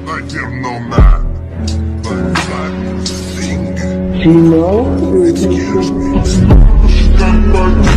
like they're no man, but that thing, You know? it scares me.